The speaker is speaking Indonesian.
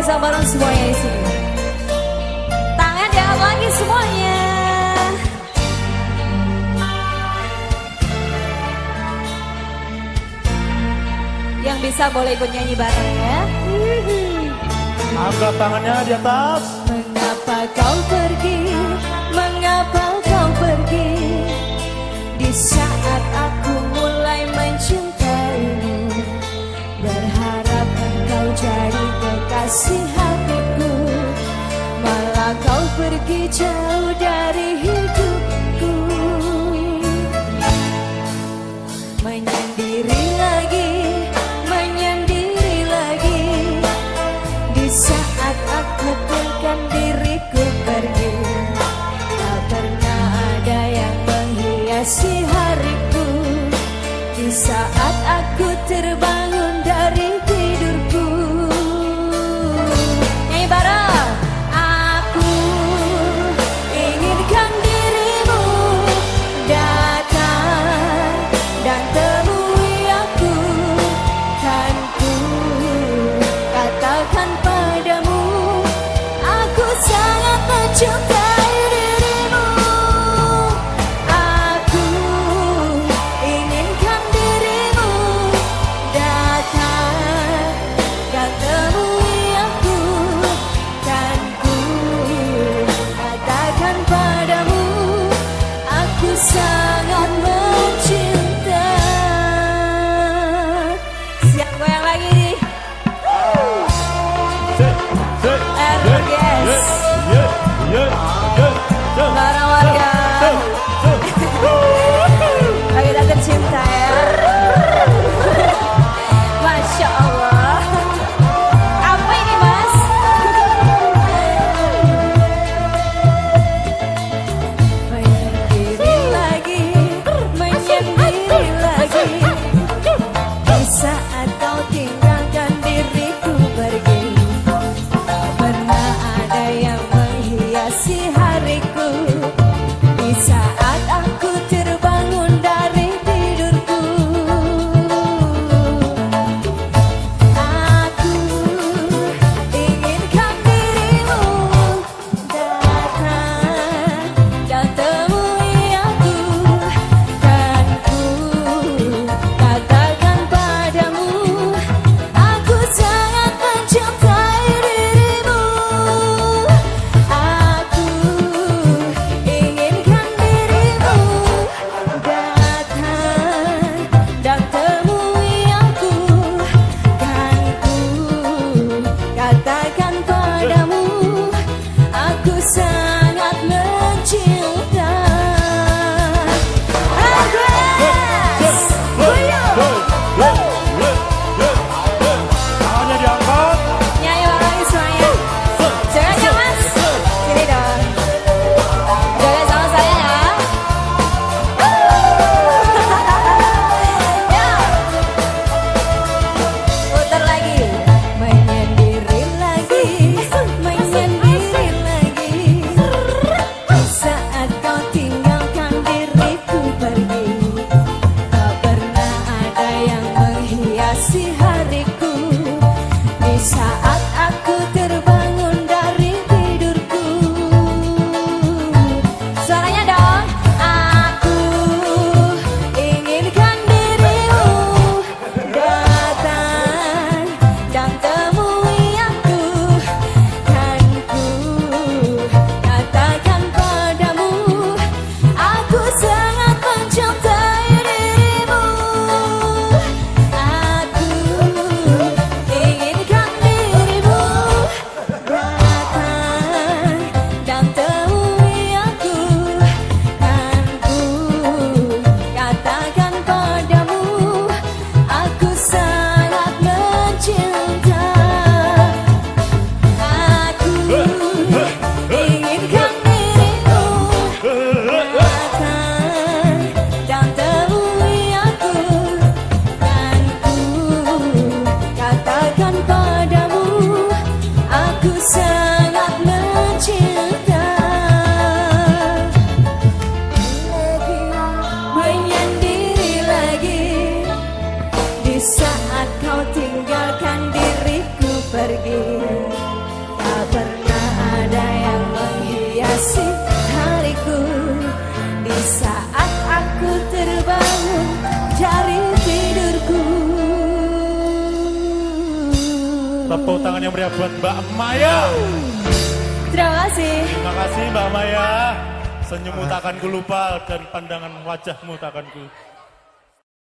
bisa bareng semuanya di sini. Tangan diangkat lagi semuanya. Yang bisa boleh ikut nyanyi bareng ya. Angkat tangannya di atas. Mengapa kau pergi? Mengapa kau pergi? Di saat aku mulai mencintaimu, berharap engkau jadi kekasih hatiku, malah kau pergi jauh dari hidupku. Menyendiri lagi, menyendiri lagi. Di saat aku tekan diriku pergi, tak pernah ada yang menghiasi hariku. Di saat aku terbangun dari tidurku, nyanyi bareng. Aku inginkan dirimu datang dan temui aku, kan ku katakan padamu, aku sangat mencintai dirimu. Aku inginkan dirimu datang Tepuk tangan yang meriah buat Mbak Maya. Terima kasih. Terima kasih Mbak Maya. Senyummu takkan ku lupa dan pandangan wajahmu takkan ku